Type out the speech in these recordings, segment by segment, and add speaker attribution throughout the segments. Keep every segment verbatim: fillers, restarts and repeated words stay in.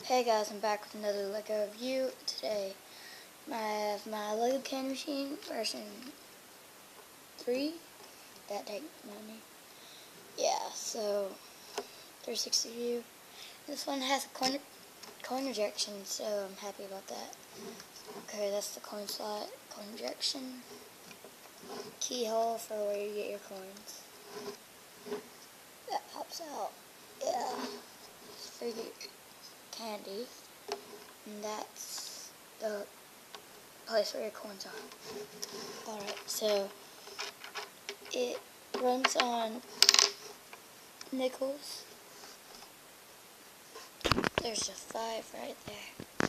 Speaker 1: Hey guys, I'm back with another LEGO review. Today I have my LEGO Candy Machine version three. That take money. Yeah, so three sixty view. This one has a coin, coin ejection, so I'm happy about that. Okay, that's the coin slot, coin ejection. Keyhole for where you get your coins. That pops out. Yeah. It's for your candy. And that's the place where your coins are. Alright, so it runs on nickels. There's a five right there.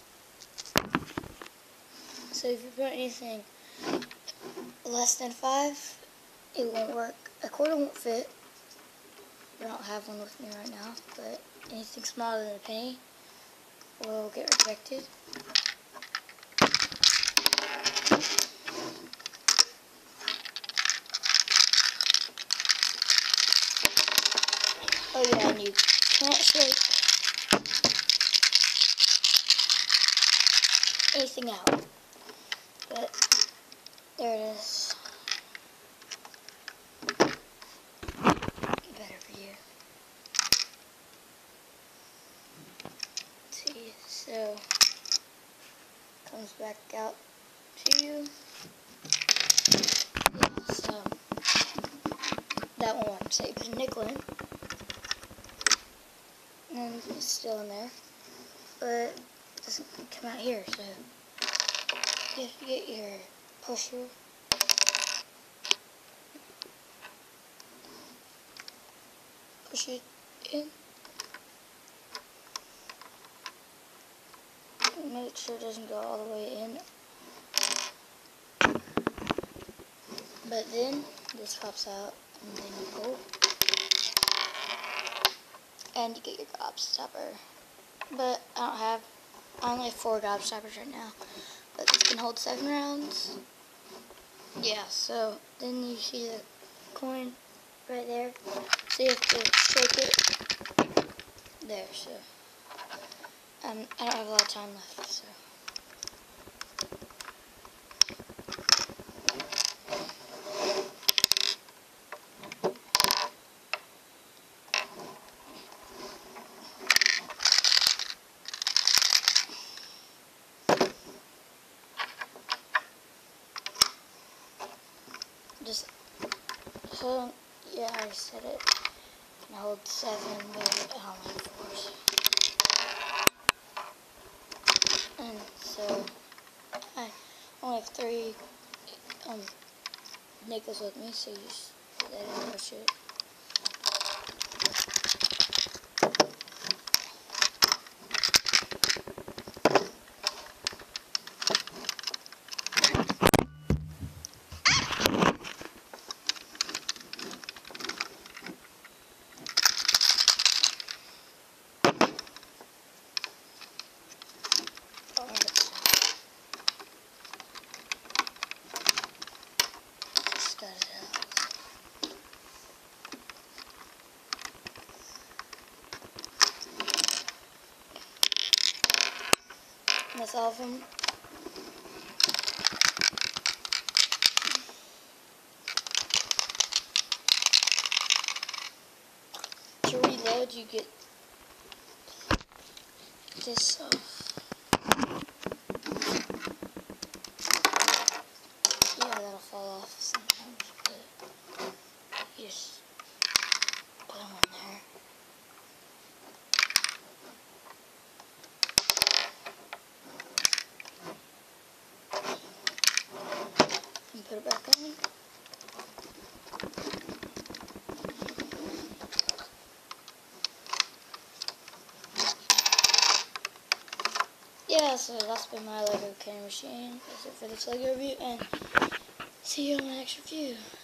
Speaker 1: So if you put anything less than five, it won't work. A quarter won't fit. I don't have one with me right now, but anything smaller than a penny will get rejected. Oh yeah, and you can't shake anything out. But there it is. Better for you. Let's see, so comes back out to you. Yeah, so that one won't say put a nickel in. And it's still in there, but it doesn't come out here, so you have to get your pusher. Push it in. Make sure it doesn't go all the way in. But then this pops out, and then you pull. And you get your gobstopper. But I don't have, I only have four gobstoppers right now. But this can hold seven rounds. Yeah, so then you see the coin right there. So you have to shake it. There, so. Um, I don't have a lot of time left, so. Just hold, yeah, I already said it. Can hold seven, but I don't have fours. And so, I only have three um, nickels with me, so you just put that in and push it. That's all of them. To reload, you get this off. Yeah, that'll fall off sometimes, but you just put them on there. And put it back on. Yeah, so that's been my LEGO Candy Machine. That's it for this LEGO review, and see you on my next review.